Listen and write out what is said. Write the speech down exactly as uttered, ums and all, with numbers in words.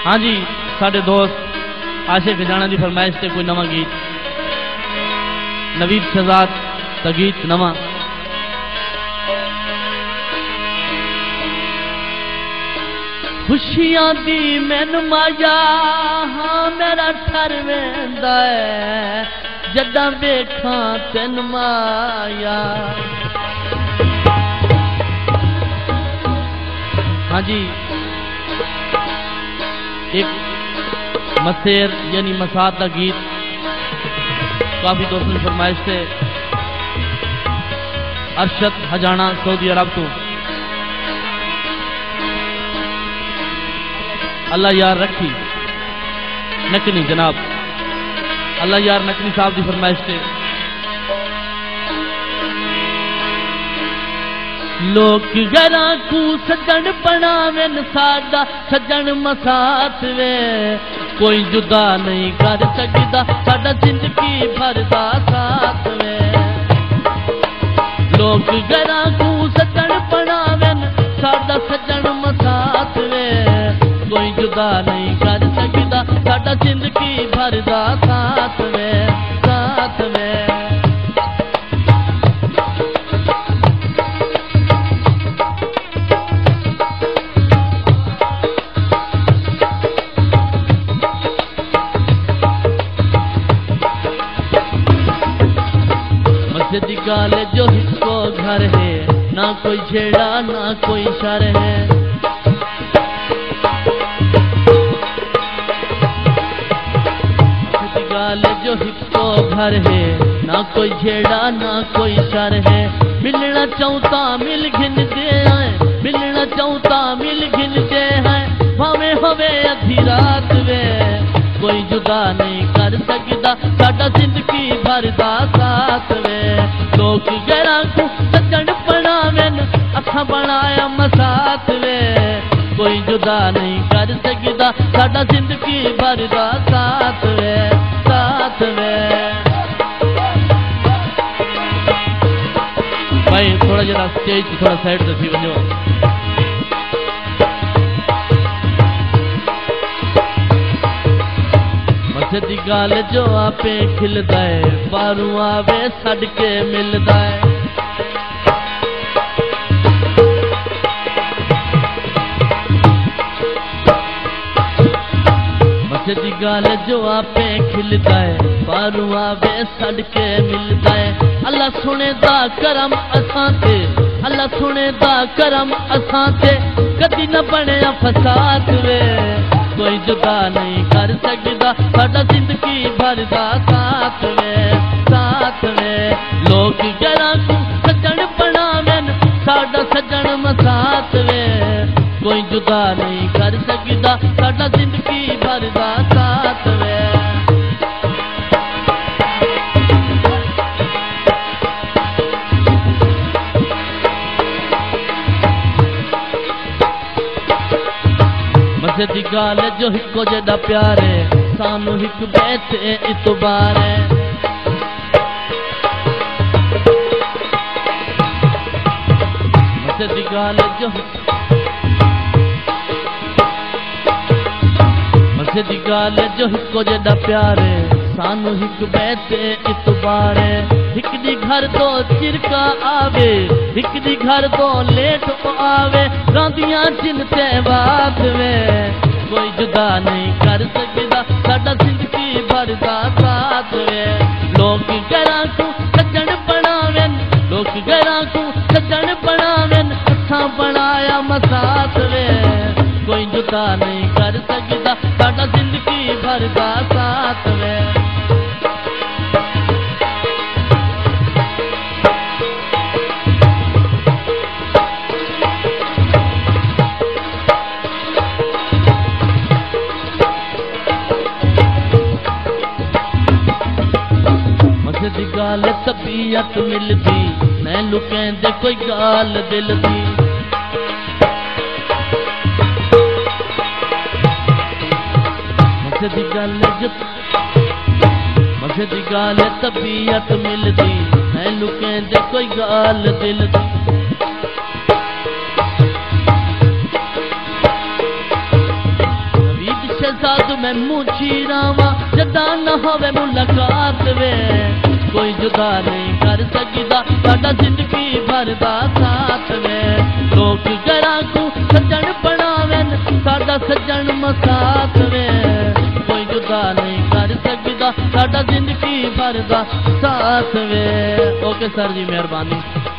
हाँ जी, साढ़े दोस्त आशिक खजाना की फरमाइश से कोई नवा गीत, नवीद शहजाद का गीत नवा। खुशियां दी मैनू माया हाँ मेरा ठर वेंदा है जदा वेखां तेन माया। हाँ जी, एक मसेर यानी मसाद का गीत काफी दोस्तों की फरमाइश से अरशद हजाना सऊदी अरब तो। अल्लाह यार रखी नकनी जनाब, अल्लाह यार नकनी साहब की फरमाइश से। लोग गरा को सजन बनावेन सादा सजन मसात वे, कोई जुदा नहीं कर सकता साडा जिंदगी भर दा साथ वे। लोग गरा को सजन बनावेन सादा सजन मसात वे, कोई जुदा नहीं कर सकता साडा जिंदगी भर दा साथ वे साथ वे। मस्जिद गाल जो हिस्सो घर है ना कोई छेड़ा ना कोई शर है। जो हिस्सो घर है ना कोई छेड़ा ना कोई शर है। मिलना चाहता मिल घिन दे हैं, मिलना चाहता मिल घिन दे हैं, भावे हवे अधी रात वे, कोई जुदा नहीं कर सकता साडा जिंदगी भर दा साथ वे। लोग गैरां को सजन बनावेन अखा बनाया मसात वे, कोई जुदा नहीं कर सकता साडा जिंदगी भर दा साथ वे साथ में। भाई थोड़ा जरा स्टेज थोड़ा साइड से थी वजो। मस्जिद गाल जो आपे खिलदा है बारू आवे सड़के मिलदा है। मस्जिद गाल जो आपे खिलदा है बारू आवे सड़के मिलदा है। अल्लाह सुने दा करम असां ते, अल्लाह सुने दा करम असां ते, कदी न बनया फसाद वे, कोई जुदा नहीं कर सकता साडा जिंदगी भर दा साथ वे साथ वे। लोग गैरां को सजन बनावेन साडा सजन मसात वे, कोई जुदा नहीं कर सकता साडा जिंदगी भर दा साथ वे। मस्जिद गाल जो हिको जड़ा प्यारे सानू हिक बैठे इतबारे। मस्जिद गाल जो मस्जिद गाल जो हिको जड़ा प्यारे सानू हिक बैठे इतबारे। हिक दी घर तो चिरका आवे, हिक दी घर तो लेट आवे, गांदियां जिन ते बात वे, कोई जुदा नहीं कर सकता साडा जिंदगी भर दा साथ वे। लोग गैरां को सजन बनावेन, लोग गैरां को सजन बनावेन असां बनाया मसात वे, कोई जुदा नहीं कर सकता साडा जिंदगी भर दा साथ वे। मस्जिद गाल तबीयत मिलदी मैं लुकें दे कोई गाल दिल दी। मस्जिद गाल मस्जिद गाल तबीयत मिलदी मैं लुकें दे कोई गाल दिल दी। नवीद मैं मुछी रावा जदा न होवे मुलाकात वे कोई जुदा नहीं कर सकदा साडा जिंदगी भर दा साथ वे लोग गरा को सजन बनावेन साडा सजन मसात वे कोई जुदा नहीं कर सकदा साडा जिंदगी भर दा साथ वे। ओके सर जी मेहरबानी।